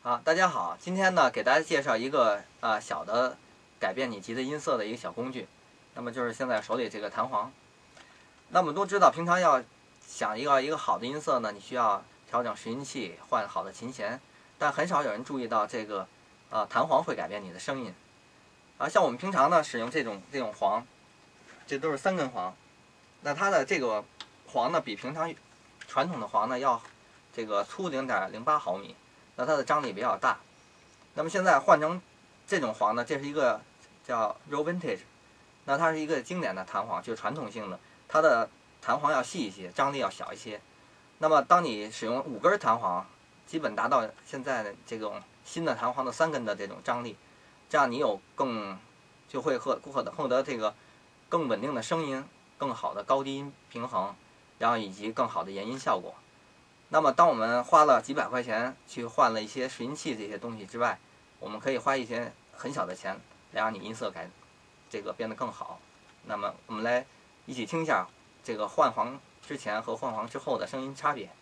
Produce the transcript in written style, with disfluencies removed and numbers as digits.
大家好，今天呢给大家介绍一个小的改变你吉他音色的一个小工具。那么就是现在手里这个弹簧。那我们都知道，平常要想一个好的音色呢，你需要调整拾音器，换好的琴弦，但很少有人注意到这个弹簧会改变你的声音。像我们平常呢使用这种簧，这都是3根簧，那它的这个簧呢比平常传统的簧呢要这个粗0.08毫米。那它的张力比较大，那么现在换成这种簧呢，这是一个叫 Real Vintage， 那它是一个经典的弹簧，就是传统性的，它的弹簧要细一些，张力要小一些。那么当你使用5根弹簧，基本达到现在的这种新的弹簧的3根的这种张力，这样你就会获得这个更稳定的声音，更好的高低音平衡，然后以及更好的延音效果。那么当我们花了几百块钱去换了一些拾音器这些东西之外，我们可以花一些很小的钱来让你音色变得更好。那么我们来一起听一下这个换簧之前和换簧之后的声音差别。